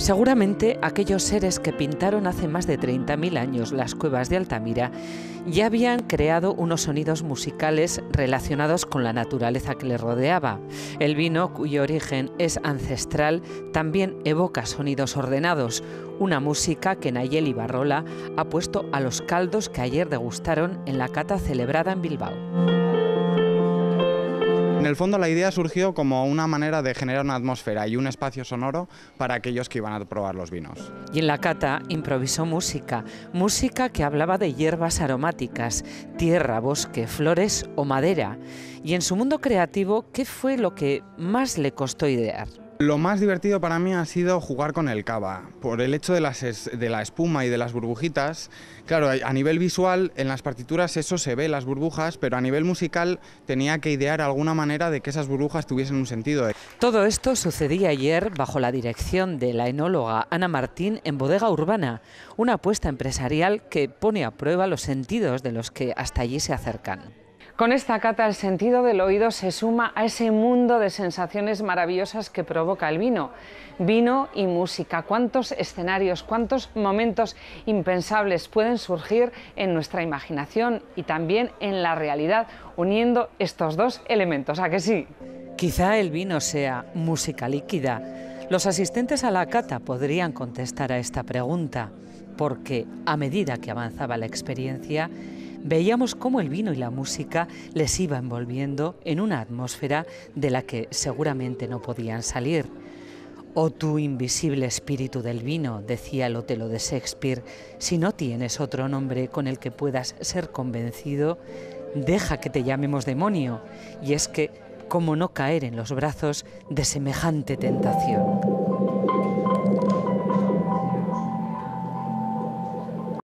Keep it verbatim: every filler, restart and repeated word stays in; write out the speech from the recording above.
Seguramente aquellos seres que pintaron hace más de treinta mil años las cuevas de Altamira ya habían creado unos sonidos musicales relacionados con la naturaleza que les rodeaba. El vino, cuyo origen es ancestral, también evoca sonidos ordenados, una música que Nayeli Barrola ha puesto a los caldos que ayer degustaron en la cata celebrada en Bilbao. En el fondo la idea surgió como una manera de generar una atmósfera y un espacio sonoro para aquellos que iban a probar los vinos. Y en la cata improvisó música, música que hablaba de hierbas aromáticas, tierra, bosque, flores o madera. Y en su mundo creativo, ¿qué fue lo que más le costó idear? Lo más divertido para mí ha sido jugar con el cava, por el hecho de, las es, de la espuma y de las burbujitas. Claro, a nivel visual, en las partituras eso se ve, las burbujas, pero a nivel musical tenía que idear alguna manera de que esas burbujas tuviesen un sentido. Todo esto sucedía ayer bajo la dirección de la enóloga Ana Martín en Bodega Urbana, una apuesta empresarial que pone a prueba los sentidos de los que hasta allí se acercan. Con esta cata el sentido del oído se suma a ese mundo de sensaciones maravillosas que provoca el vino. Vino y música, cuántos escenarios, cuántos momentos impensables pueden surgir en nuestra imaginación y también en la realidad, uniendo estos dos elementos, ¿a que sí? Quizá el vino sea música líquida. Los asistentes a la cata podrían contestar a esta pregunta, porque a medida que avanzaba la experiencia, veíamos cómo el vino y la música les iba envolviendo en una atmósfera de la que seguramente no podían salir. «Oh tú invisible espíritu del vino», decía el Otelo de Shakespeare, «si no tienes otro nombre con el que puedas ser convencido, deja que te llamemos demonio». Y es que, ¿cómo no caer en los brazos de semejante tentación?